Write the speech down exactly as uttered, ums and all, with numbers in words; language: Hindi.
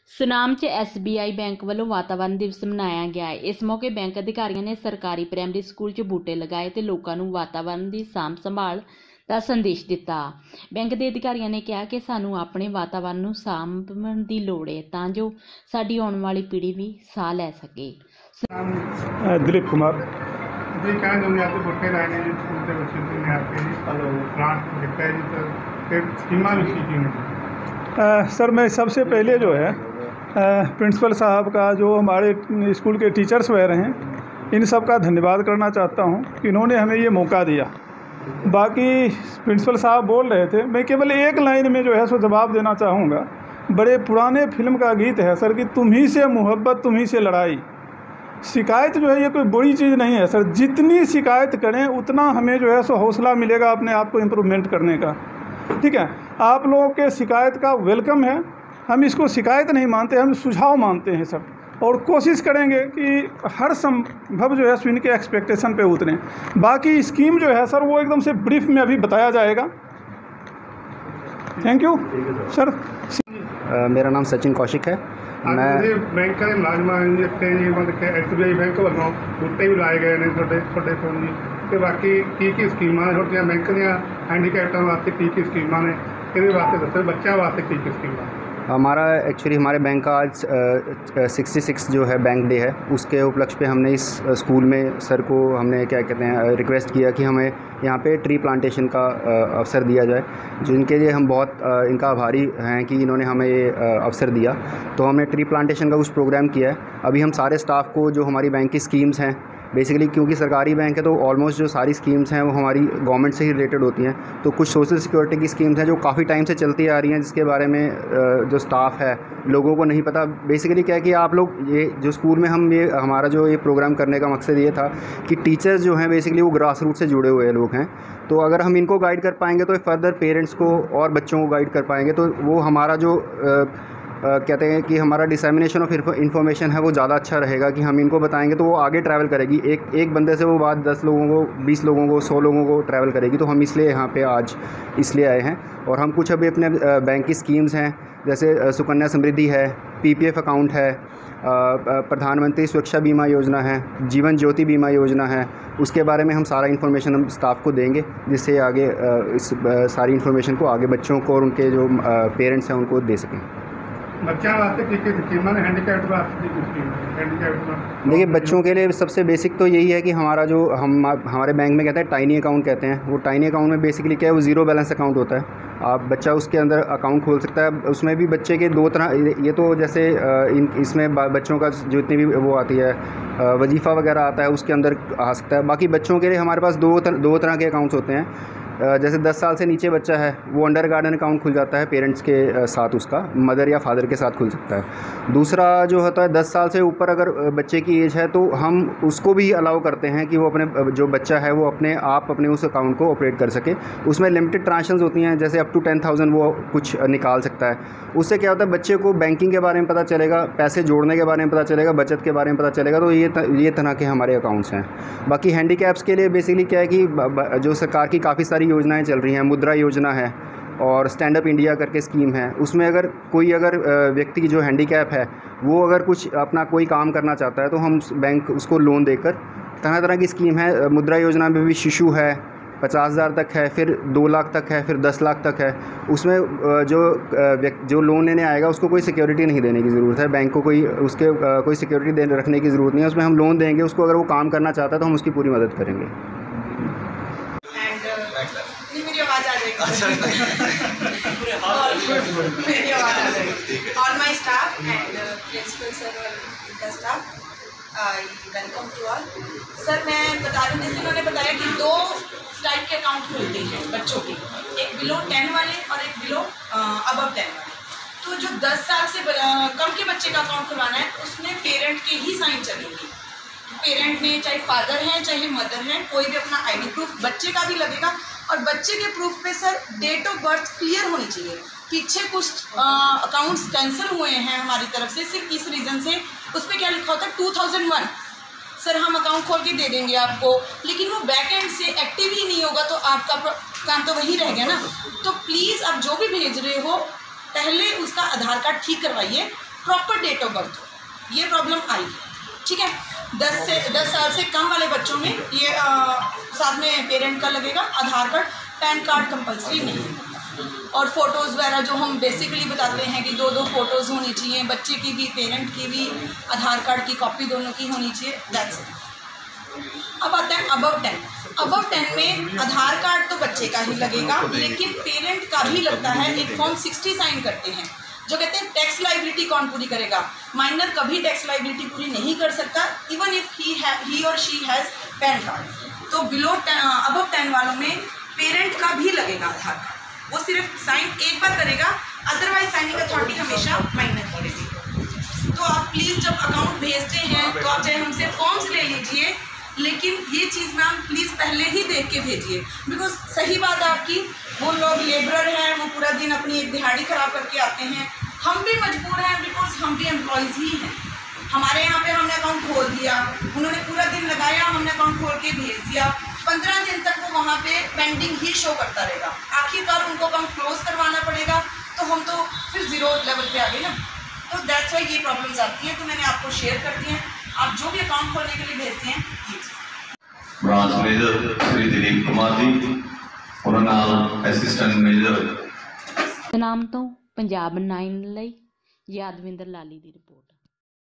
सुनाम च एस बी आई बैंक वालों वातावरण दिवस मनाया गया है। इस मौके बैंक अधिकारियों ने सरकारी प्राइमरी स्कूल च बूटे लगाए तो लोगों को वातावरण की सांभ संभाल का संदेश दिता। बैंक के अधिकारियों ने कहा कि सानू अपने वातावरण नू सांभण की लोड़ है तां जो साडी आने वाली पीढ़ी भी साह लै सके। दिलीप कुमार जी कहना चाहूँगी आपके बूटे लाए ने जी स्कूल के बच्चे ने आके जी प्लांट दिखता है जी तो फिर स्कीमा भी की ने सर मैं सबसे पहले जो है प्रिंसिपल साहब का, जो हमारे स्कूल के टीचर्स वगैरह हैं, इन सब का धन्यवाद करना चाहता हूं कि इन्होंने हमें ये मौका दिया। बाकी प्रिंसिपल साहब बोल रहे थे, मैं केवल एक लाइन में जो है सो जवाब देना चाहूँगा। बड़े पुराने फिल्म का गीत है सर कि तुम ही से मोहब्बत तुम ही से लड़ाई। शिकायत जो है ये कोई बुरी चीज़ नहीं है सर, जितनी शिकायत करें उतना हमें जो है सो हौसला मिलेगा अपने आप को इम्प्रूवमेंट करने का। ठीक है, आप लोगों के शिकायत का वेलकम है, हम इसको शिकायत नहीं मानते, हम सुझाव मानते हैं सर, और कोशिश करेंगे कि हर संभव जो है सो इनके एक्सपेक्टेशन पे उतरें। बाकी स्कीम जो है सर वो एकदम से ब्रीफ में अभी बताया जाएगा। Thank you sir. uh, मेरा नाम सचिन कौशिक है। मैं बैंक के मुलाजमान जी इतने जी मतलब कि एस बी आई बैंक वालों बूटे भी लाए गए हैं थोड़े थोड़े फोन जी तो बाकी की की स्कीमां ने छोटिया बैंक दियाँ हैंडीकैप्टां वास्ते की की स्कीमां ने ये वास्ते दसो बच्चों वास्ते की की स्कीमां। हमारा एक्चुअली हमारे बैंक का आज सिक्सटी सिक्स जो है बैंक डे है, उसके उपलक्ष्य पे हमने इस स्कूल में सर को हमने क्या कहते हैं रिक्वेस्ट किया कि हमें यहाँ पे ट्री प्लांटेशन का अवसर दिया जाए, जिनके लिए हम बहुत इनका आभारी हैं कि इन्होंने हमें ये अवसर दिया। तो हमने ट्री प्लांटेशन का कुछ प्रोग्राम किया है। अभी हम सारे स्टाफ को जो हमारी बैंक की स्कीम्स हैं, बेसिकली क्योंकि सरकारी बैंक है तो ऑलमोस्ट जो सारी स्कीम्स हैं वो हमारी गवर्नमेंट से ही रिलेटेड होती हैं। तो कुछ सोशल सिक्योरिटी की स्कीम्स हैं जो काफ़ी टाइम से चलती आ रही हैं, जिसके बारे में जो स्टाफ है लोगों को नहीं पता। बेसिकली क्या है कि आप लोग ये जो स्कूल में हम ये हमारा जो ये प्रोग्राम करने का मकसद ये था कि टीचर्स जो हैं बेसिकली वो ग्रास रूट से जुड़े हुए लोग हैं। तो अगर हम इनको गाइड कर पाएंगे तो फर्दर पेरेंट्स को और बच्चों को गाइड कर पाएंगे, तो वो हमारा जो Uh, कहते हैं कि हमारा डिसैमिनेशन ऑफ इन्फॉर्मेशन है वो ज़्यादा अच्छा रहेगा कि हम इनको बताएंगे तो वो आगे ट्रैवल करेगी। एक एक बंदे से वो बात दस लोगों को, बीस लोगों को, सौ लोगों को ट्रैवल करेगी। तो हम इसलिए यहाँ पे आज इसलिए आए हैं। और हम कुछ अभी अपने बैंक की स्कीम्स हैं, जैसे सुकन्या समृद्धि है, पी पी एफ अकाउंट है, प्रधानमंत्री सुरक्षा बीमा योजना है, जीवन ज्योति बीमा योजना है, उसके बारे में हम सारा इन्फॉर्मेशन हम स्टाफ को देंगे, जिससे आगे इस सारी इन्फॉर्मेशन को आगे बच्चों को और उनके जो पेरेंट्स हैं उनको दे सकें। बच्चों वास्ते हैंडीकैप्ट वास्ते हैंडीकैप्ट देखिए, बच्चों के लिए सबसे बेसिक तो यही है कि हमारा जो हम हमारे बैंक में कहते हैं टाइनी अकाउंट कहते हैं, वो टाइनी अकाउंट में बेसिकली क्या है, वो ज़ीरो बैलेंस अकाउंट होता है। आप बच्चा उसके अंदर अकाउंट खोल सकता है। उसमें भी बच्चे के दो तरह, ये तो जैसे इन इसमें बच्चों का जो इतनी भी वो आती है वजीफ़ा वगैरह आता है उसके अंदर आ सकता है। बाकी बच्चों के लिए हमारे पास दो तर, दो तरह के अकाउंट्स होते हैं। जैसे दस साल से नीचे बच्चा है वो अंडर गार्डन अकाउंट खुल जाता है, पेरेंट्स के साथ, उसका मदर या फादर के साथ खुल सकता है। दूसरा जो होता है दस साल से ऊपर अगर बच्चे की एज है तो हम उसको भी अलाउ करते हैं कि वो अपने जो बच्चा है वो अपने आप अपने उस अकाउंट को ऑपरेट कर सके। उसमें लिमिटेड ट्रांजेक्शंस होती हैं, जैसे अप टू टेन थाउजेंड वो कुछ निकाल सकता है। उससे क्या होता है, बच्चे को बैंकिंग के बारे में पता चलेगा, पैसे जोड़ने के बारे में पता चलेगा, बचत के बारे में पता चलेगा। तो ये ये तरह के हमारे अकाउंट्स हैं। बाकी हैंडीकैप्स के लिए बेसिकली क्या है कि जो सरकार की काफ़ी सारी योजनाएँ चल रही हैं, मुद्रा योजना है और स्टैंड अप इंडिया करके स्कीम है। उसमें अगर कोई अगर व्यक्ति की जो हैंडीकैप है वो अगर कुछ अपना कोई काम करना चाहता है तो हम बैंक उसको लोन देकर, तरह तरह की स्कीम है। मुद्रा योजना में भी शिशु है, पचास हज़ार तक है, फिर दो लाख तक है, फिर दस लाख तक है। उसमें जो जो लोन लेने आएगा उसको कोई सिक्योरिटी नहीं देने की ज़रूरत है, बैंक को कोई उसके कोई सिक्योरिटी देने रखने की ज़रूरत नहीं है। उसमें हम लोन देंगे उसको, अगर वो काम करना चाहता है तो हम उसकी पूरी मदद करेंगे। मेरी आवाज़ आ जाएगी मेरी आवाज़ आ जाएगी। All my staff and principal sir और उनका staff, I welcome to all. Sir मैं बता रही हूँ, जैसे उन्होंने बताया कि दो टाइप के अकाउंट खुलते हैं बच्चों के, एक बिलो टेन वाले और एक बिलो अबव टेन वाले। तो जो दस साल से कम के बच्चे का अकाउंट खुलवाना है उसमें पेरेंट के ही साइन चलेंगे। पेरेंट ने, चाहे फादर हैं चाहे मदर हैं, कोई भी अपना आईडी प्रूफ बच्चे का भी लगेगा। और बच्चे के प्रूफ पे sir date of birth clear होनी चाहिए। पीछे कुछ अकाउंट्स कैंसिल हुए हैं हमारी तरफ से सिर्फ इस रीज़न से, उस पर क्या लिखा होता है टू थाउजेंड वन। सर हम अकाउंट खोल के दे देंगे आपको, लेकिन वो बैक एंड से एक्टिव ही नहीं होगा तो आपका काम तो वही रह गया ना। तो प्लीज़ आप जो भी भेज रहे हो पहले उसका आधार कार्ड ठीक करवाइए, प्रॉपर डेट ऑफ बर्थ हो, ये प्रॉब्लम आई। ठीक है, दस से दस साल से कम वाले बच्चों में ये आ, साथ में पेरेंट का लगेगा, Aadhaar card, PAN card compulsory नहीं है। और फ़ोटोज़ वगैरह जो हम बेसिकली बताते हैं कि दो दो फ़ोटोज़ होनी चाहिए, बच्चे की भी, पेरेंट की भी, आधार कार्ड की कॉपी दोनों की होनी चाहिए, दैट्स इट। अब आता है अबव टेन। अबव टेन में आधार कार्ड तो बच्चे का ही लगेगा, लेकिन पेरेंट का भी लगता है। एक फॉर्म सिक्सटी साइन करते हैं जो कहते हैं टैक्स लाइबिलिटी कौन पूरी करेगा। माइनर कभी टैक्स लाइबिलिटी पूरी नहीं कर सकता, इवन इफ ही ही और शी हैज़ पैन कार्ड। तो बिलो अबव टेन वालों में पेरेंट का भी लगेगा आधार कार्ड, वो सिर्फ साइन एक बार करेगा, अदरवाइज साइनिंग अथॉरिटी हमेशा माइनर की रहेगी। तो आप प्लीज़ जब अकाउंट भेजते हैं तो आप चाहे हमसे फॉर्म्स ले लीजिए, लेकिन ये चीज़ मैम प्लीज़ पहले ही देख के भेजिए। बिकॉज सही बात है आपकी, वो लोग लेबरर हैं, वो पूरा दिन अपनी एक दिहाड़ी ख़राब करके आते हैं। हम भी मजबूर हैं बिकॉज हम भी एम्प्लॉयज़ ही हैं। हमारे यहाँ पे हमने अकाउंट खोल दिया, उन्होंने पूरा दिन लगाया, हमने अकाउंट खोल के भेज दिया, पंद्रह दिन तक वो वहाँ पे पेंडिंग ही शो करता रहेगा। आखिरकार उनको अकाउंट क्लोज करवाना पड़ेगा, तो हम तो फिर ज़ीरो लेवल पे आ गए ना। तो दैट्स वाई ये प्रॉब्लम्स आती हैं। तो मैंने आपको शेयर कर दी हैं, आप जो भी अकाउंट खोलने के लिए भेजते हैं ये ब्रांच मैनेजर श्री दिलीप कुमार जी, ਉਹਨਾਂ ਨਾਲ ਅਸਿਸਟੈਂਟ ਮੈਨੇਜਰ ਸਨਾਮ ਤੋਂ ਪੰਜਾਬ ਨਾइन ਲਈ ਯਾਦਵਿੰਦਰ ਲਾਲੀ ਦੀ ਰਿਪੋਰਟ।